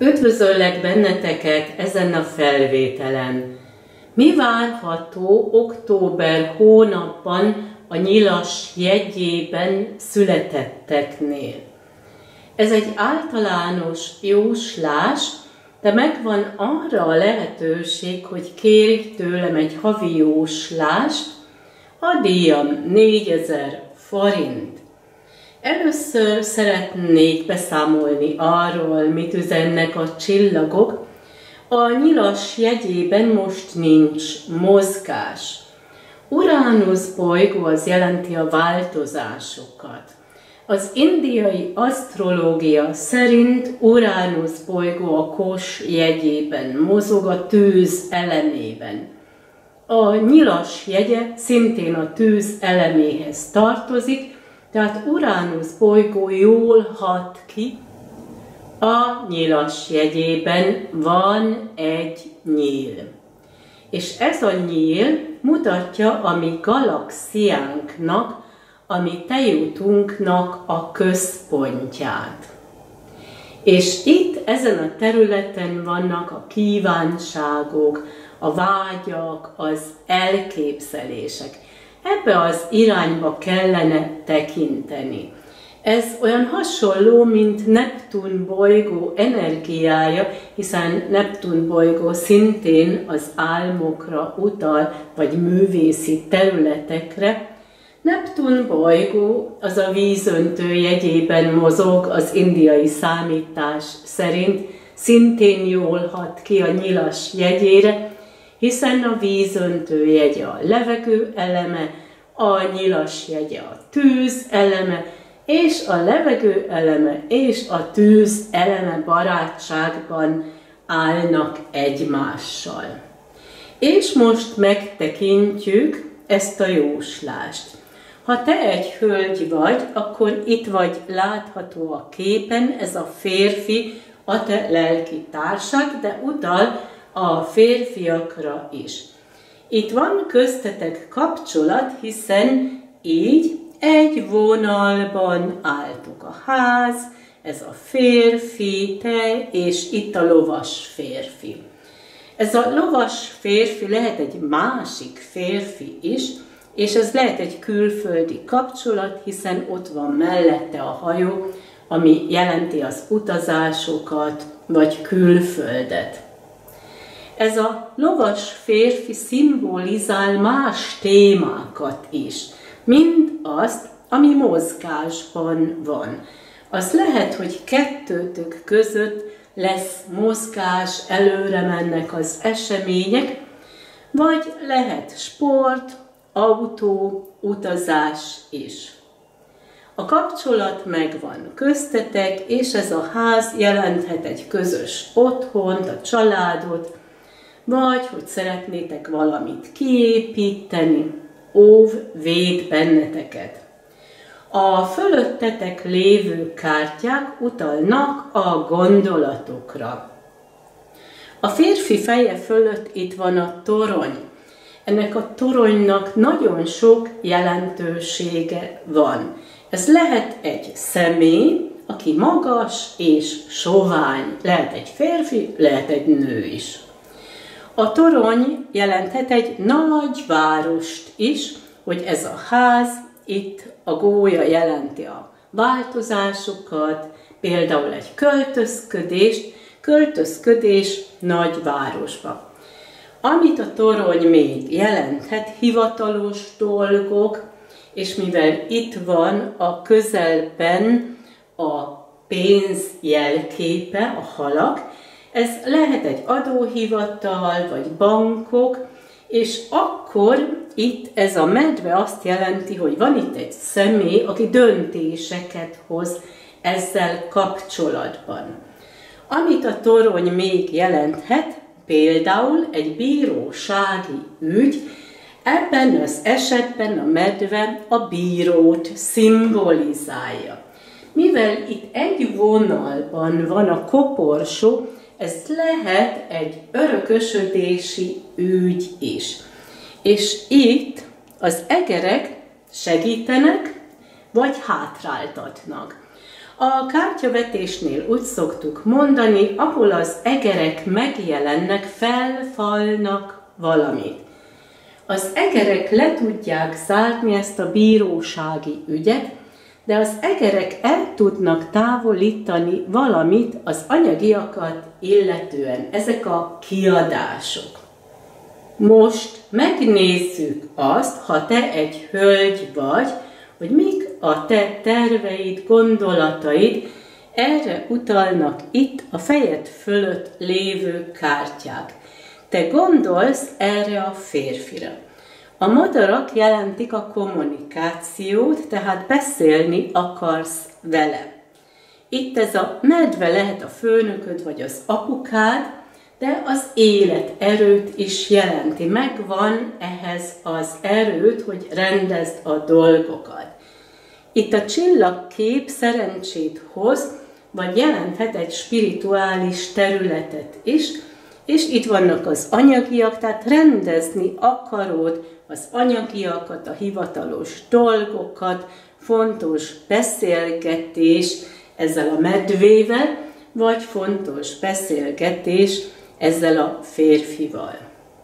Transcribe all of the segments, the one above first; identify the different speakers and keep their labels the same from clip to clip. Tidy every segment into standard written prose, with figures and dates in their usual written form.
Speaker 1: Üdvözöllek benneteket ezen a felvételen. Mi várható október hónapban a Nyilas jegyében születetteknél? Ez egy általános jóslás, de megvan arra a lehetőség, hogy kérj tőlem egy havi jóslást, a díjam 4000 forint. Először szeretnék beszámolni arról, mit üzennek a csillagok. A Nyilas jegyében most nincs mozgás. Uránusz bolygó az jelenti a változásokat. Az indiai asztrológia szerint Uránusz bolygó a Kos jegyében mozog, a tűz elemében. A Nyilas jegye szintén a tűz eleméhez tartozik, tehát Uránusz bolygó jól hat ki. A Nyilas jegyében van egy nyíl. És ez a nyíl mutatja a mi galaxiánknak, a mi tejutunknak a központját. És itt ezen a területen vannak a kívánságok, a vágyak, az elképzelések. Ebbe az irányba kellene tekinteni. Ez olyan hasonló, mint Neptun bolygó energiája, hiszen Neptun bolygó szintén az álmokra utal, vagy művészi területekre. Neptun bolygó az a vízöntő jegyében mozog az indiai számítás szerint, szintén jól hat ki a Nyilas jegyére, hiszen a vízöntő jegye a levegő eleme, a Nyilas jegye a tűz eleme, és a levegő eleme és a tűz eleme barátságban állnak egymással. És most megtekintjük ezt a jóslást. Ha te egy hölgy vagy, akkor itt vagy látható a képen, ez a férfi, a te lelki társad, de utal a férfiakra is. Itt van köztetek kapcsolat, hiszen így egy vonalban álltok a ház, ez a férfi, te, és itt a lovas férfi. Ez a lovas férfi lehet egy másik férfi is, és ez lehet egy külföldi kapcsolat, hiszen ott van mellette a hajó, ami jelenti az utazásokat, vagy külföldet. Ez a lovas férfi szimbolizál más témákat is, mind azt, ami mozgásban van. Az lehet, hogy kettőtök között lesz mozgás, előre mennek az események, vagy lehet sport, autó, utazás is. A kapcsolat megvan köztetek, és ez a ház jelenthet egy közös otthont, a családot, vagy hogy szeretnétek valamit kiépíteni, véd benneteket. A fölöttetek lévő kártyák utalnak a gondolatokra. A férfi feje fölött itt van a torony. Ennek a toronynak nagyon sok jelentősége van. Ez lehet egy személy, aki magas és sovány. Lehet egy férfi, lehet egy nő is. A torony jelenthet egy nagy várost is, hogy ez a ház, itt a gólya jelenti a változásokat, például egy költözködés nagy városba. Amit a torony még jelenthet, hivatalos dolgok, és mivel itt van a közelben a pénz jelképe, a halak, ez lehet egy adóhivatal, vagy bankok, és akkor itt ez a medve azt jelenti, hogy van itt egy személy, aki döntéseket hoz ezzel kapcsolatban. Amit a torony még jelenthet, például egy bírósági ügy, ebben az esetben a medve a bírót szimbolizálja. Mivel itt egy vonalban van a koporsó, ez lehet egy örökösödési ügy is. És itt az egerek segítenek, vagy hátráltatnak. A kártyavetésnél úgy szoktuk mondani, ahol az egerek megjelennek, felfalnak valamit. Az egerek le tudják zárni ezt a bírósági ügyet, de az egerek el tudnak távolítani valamit az anyagiakat illetően. Ezek a kiadások. Most megnézzük azt, ha te egy hölgy vagy, hogy mik a te terveid, gondolataid, erre utalnak itt a fejed fölött lévő kártyák. Te gondolsz erre a férfira. A madarak jelentik a kommunikációt, tehát beszélni akarsz vele. Itt ez a medve lehet a főnököd vagy az apukád, de az életerőt is jelenti. Megvan ehhez az erőt, hogy rendezd a dolgokat. Itt a csillagkép szerencsét hoz, vagy jelenthet egy spirituális területet is, és itt vannak az anyagiak, tehát rendezni akarod az anyagiakat, a hivatalos dolgokat, fontos beszélgetés ezzel a medvével, vagy fontos beszélgetés ezzel a férfival.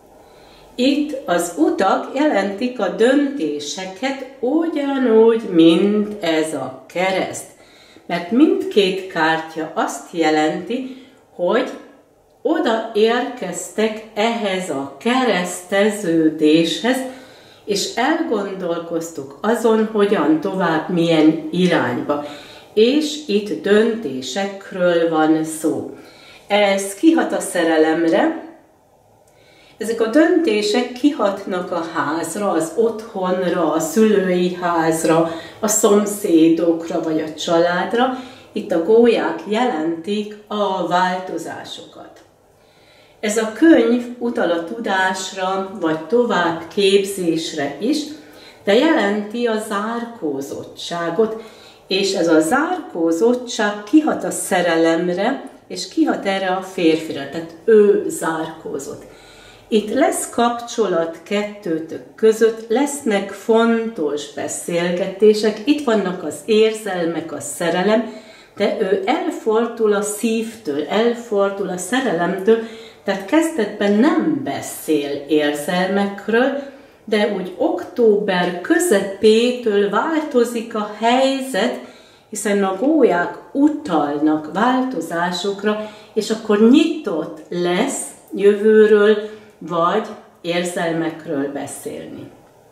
Speaker 1: Itt az utak jelentik a döntéseket ugyanúgy, mint ez a kereszt. Mert mindkét kártya azt jelenti, hogy oda érkeztek ehhez a kereszteződéshez, és elgondolkoztuk azon, hogyan tovább, milyen irányba. És itt döntésekről van szó. Ez kihat a szerelemre, ezek a döntések kihatnak a házra, az otthonra, a szülői házra, a szomszédokra vagy a családra. Itt a gólyák jelentik a változásokat. Ez a könyv utal a tudásra vagy továbbképzésre is, de jelenti a zárkózottságot, és ez a zárkózottság kihat a szerelemre, és kihat erre a férfira, tehát ő zárkózott. Itt lesz kapcsolat kettőtök között, lesznek fontos beszélgetések, itt vannak az érzelmek, a szerelem, de ő elfordul a szívtől, elfordul a szerelemtől, tehát kezdetben nem beszél érzelmekről, de úgy október közepétől változik a helyzet, hiszen a gólyák utalnak változásokra, és akkor nyitott lesz jövőről vagy érzelmekről beszélni.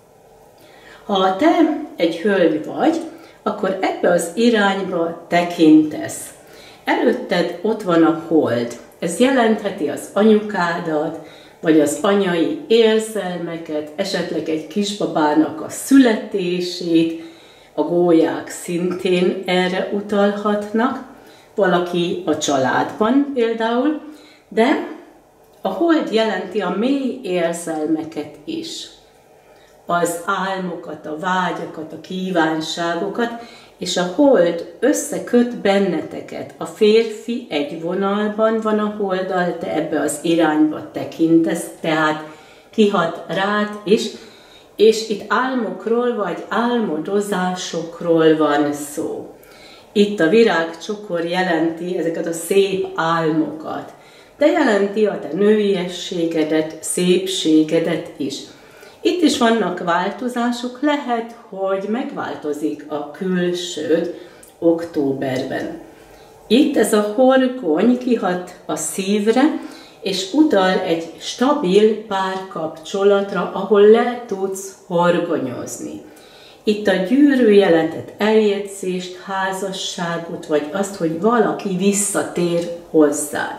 Speaker 1: Ha te egy hölgy vagy, akkor ebbe az irányba tekintesz. Előtted ott van a hold. Ez jelentheti az anyukádat, vagy az anyai érzelmeket, esetleg egy kisbabának a születését, a gólyák szintén erre utalhatnak, valaki a családban például, de a hold jelenti a mély érzelmeket is, az álmokat, a vágyakat, a kívánságokat, és a hold összeköt benneteket. A férfi egy vonalban van a holddal, te ebbe az irányba tekintesz, tehát kihat rád is, és itt álmokról vagy álmodozásokról van szó. Itt a virágcsokor jelenti ezeket a szép álmokat, de jelenti a te nőiességedet, szépségedet is. Itt is vannak változások, lehet, hogy megváltozik a külsőd októberben. Itt ez a horgony kihat a szívre, és utal egy stabil párkapcsolatra, ahol le tudsz horgonyozni. Itt a gyűrű jelentet, eljegyzést, házasságot, vagy azt, hogy valaki visszatér hozzád.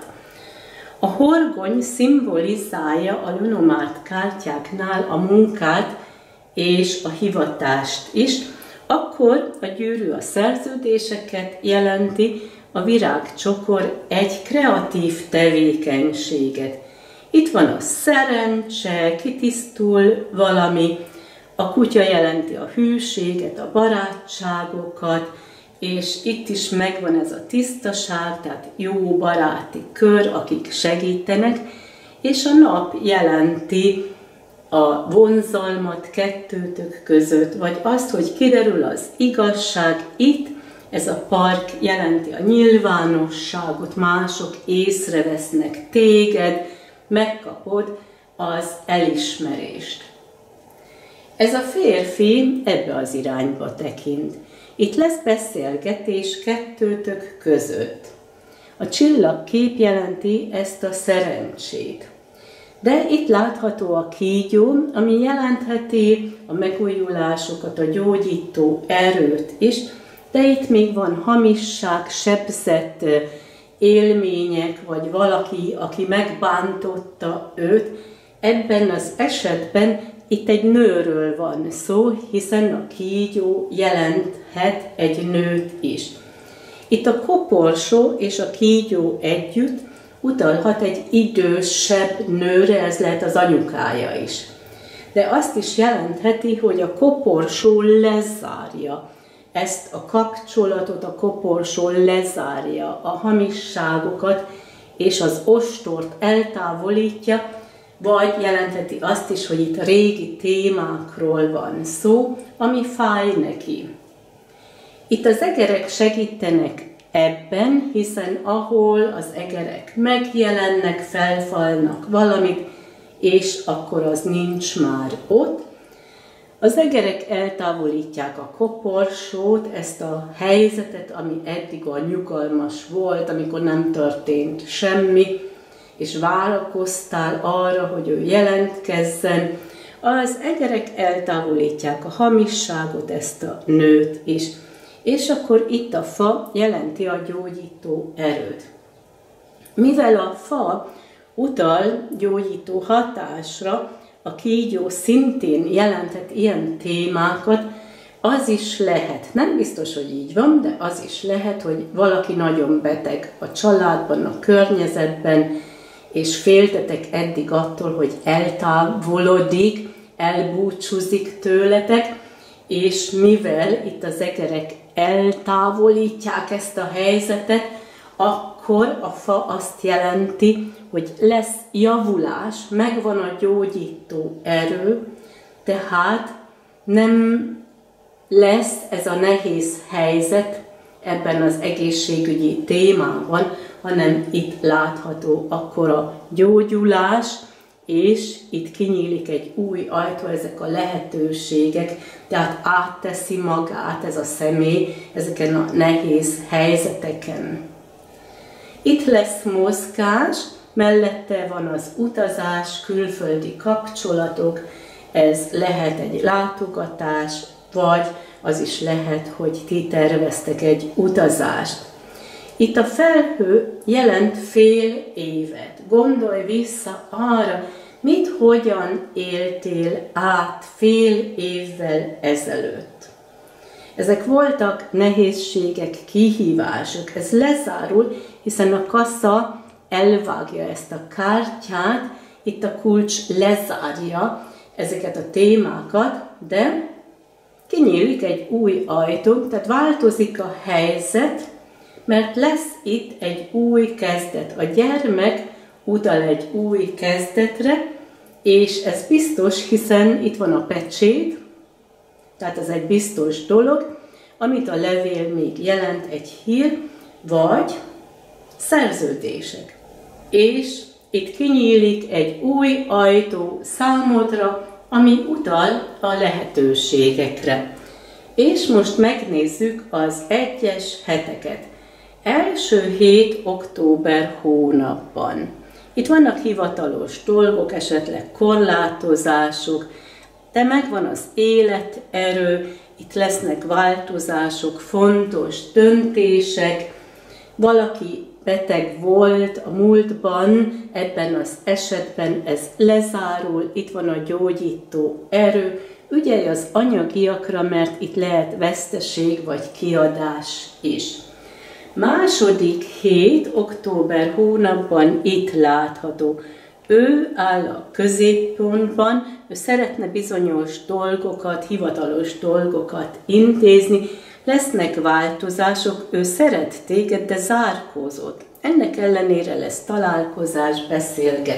Speaker 1: A horgony szimbolizálja a Lenormand kártyáknál a munkát és a hivatást is, akkor a gyűrű a szerződéseket jelenti, a virágcsokor egy kreatív tevékenységet. Itt van a szerencse, kitisztul valami, a kutya jelenti a hűséget, a barátságokat, és itt is megvan ez a tisztaság, tehát jó baráti kör, akik segítenek, és a nap jelenti a vonzalmat kettőtök között, vagy azt, hogy kiderül az igazság itt, Ez a park jelenti a nyilvánosságot, mások észrevesznek téged, megkapod az elismerést. Ez a férfi ebbe az irányba tekint. Itt lesz beszélgetés kettőtök között. A csillagkép jelenti ezt a szerencsét. De itt látható a kígyó, ami jelentheti a megújulásokat, a gyógyító erőt is, de itt még van hamisság, sebzett élmények, vagy valaki, aki megbántotta őt. Ebben az esetben itt egy nőről van szó, hiszen a kígyó jelenthet egy nőt is. Itt a koporsó és a kígyó együtt utalhat egy idősebb nőre, ez lehet az anyukája is. De azt is jelentheti, hogy a koporsó lezárja ezt a kapcsolatot, a koporsó lezárja a hamisságokat, és az ostort eltávolítja, vagy jelentheti azt is, hogy itt régi témákról van szó, ami fáj neki. Itt az egerek segítenek ebben, hiszen ahol az egerek megjelennek, felfalnak valamit, és akkor az nincs már ott. Az egerek eltávolítják a koporsót, ezt a helyzetet, ami eddig a nyugalmas volt, amikor nem történt semmi, és várakoztál arra, hogy ő jelentkezzen. Az egerek eltávolítják a hamisságot, ezt a nőt is. És akkor itt a fa jelenti a gyógyító erőt. Mivel a fa utal gyógyító hatásra, a kígyó szintén jelenthet ilyen témákat, az is lehet, nem biztos, hogy így van, de az is lehet, hogy valaki nagyon beteg a családban, a környezetben, és féltetek eddig attól, hogy eltávolodik, elbúcsúzik tőletek, és mivel itt az egerek eltávolítják ezt a helyzetet, akkor a fa azt jelenti, hogy lesz javulás, megvan a gyógyító erő, tehát nem lesz ez a nehéz helyzet ebben az egészségügyi témában, hanem itt látható akkor a gyógyulás, és itt kinyílik egy új ajtó, ezek a lehetőségek, tehát átteszi magát ez a személy ezeken a nehéz helyzeteken. Itt lesz mozgás, mellette van az utazás, külföldi kapcsolatok, ez lehet egy látogatás, vagy az is lehet, hogy ti terveztek egy utazást. Itt a felhő jelent fél évet. Gondolj vissza arra, mit, hogyan éltél át fél évvel ezelőtt. Ezek voltak nehézségek, kihívások. Ez lezárul, hiszen a kassa elvágja ezt a kártyát, itt a kulcs lezárja ezeket a témákat, de kinyílik egy új ajtó, tehát változik a helyzet, mert lesz itt egy új kezdet. A gyermek utal egy új kezdetre, és ez biztos, hiszen itt van a pecsét, tehát ez egy biztos dolog, amit a levél még jelent, egy hír, vagy szerződések. És itt kinyílik egy új ajtó számodra, ami utal a lehetőségekre. És most megnézzük az egyes heteket. Első hét október hónapban. Itt vannak hivatalos dolgok, esetleg korlátozások, de megvan az életerő, itt lesznek változások, fontos döntések, valaki beteg volt a múltban, ebben az esetben ez lezárul, itt van a gyógyító erő, ügyelj az anyagiakra, mert itt lehet veszteség vagy kiadás is. Második hét, október hónapban itt látható. Ő áll a középpontban, ő szeretne bizonyos dolgokat, hivatalos dolgokat intézni, lesznek változások, ő szeret téged, de zárkózott. Ennek ellenére lesz találkozás,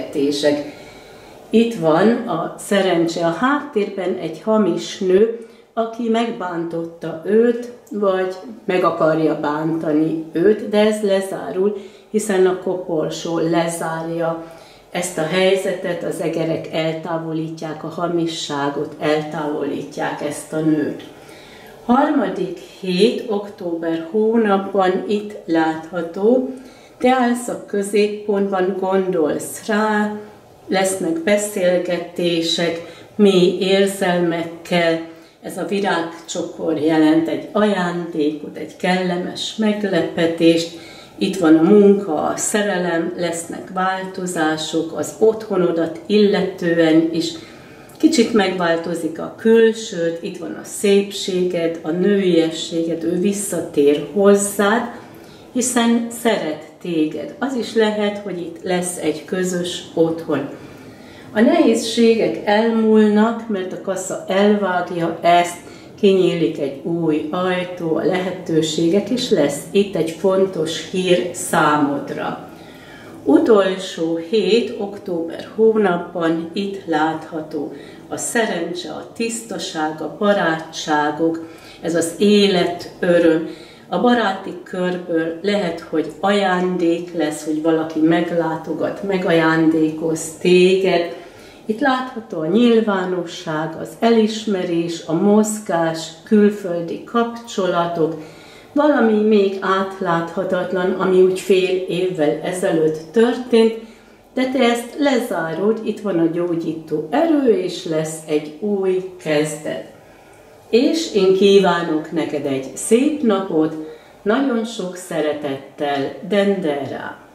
Speaker 1: beszélgetések. Itt van a szerencse, a háttérben egy hamis nő, aki megbántotta őt, vagy meg akarja bántani őt, de ez lezárul, hiszen a koporsó lezárja ezt a helyzetet, az egerek eltávolítják a hamisságot, eltávolítják ezt a nőt. Harmadik hét, október hónapban itt látható, te állsz a középpontban, gondolsz rá, lesznek beszélgetések, mély érzelmekkel, ez a virágcsokor jelent egy ajándékot, egy kellemes meglepetést, itt van a munka, a szerelem, lesznek változások, az otthonodat illetően is, kicsit megváltozik a külsőd, itt van a szépséged, a nőiességed, ő visszatér hozzád, hiszen szeret téged. Az is lehet, hogy itt lesz egy közös otthon. A nehézségek elmúlnak, mert a kassa elvágja ezt, kinyílik egy új ajtó, a lehetőségek, és lesz itt egy fontos hír számodra. Utolsó hét, október hónapban itt látható a szerencse, a tisztaság, a barátságok, ez az élet öröm. A baráti körből lehet, hogy ajándék lesz, hogy valaki meglátogat, megajándékoz téged. Itt látható a nyilvánosság, az elismerés, a mozgás, külföldi kapcsolatok, valami még átláthatatlan, ami úgy fél évvel ezelőtt történt, de te ezt lezárod, itt van a gyógyító erő, és lesz egy új kezdet. És én kívánok neked egy szép napot, nagyon sok szeretettel, Dendera!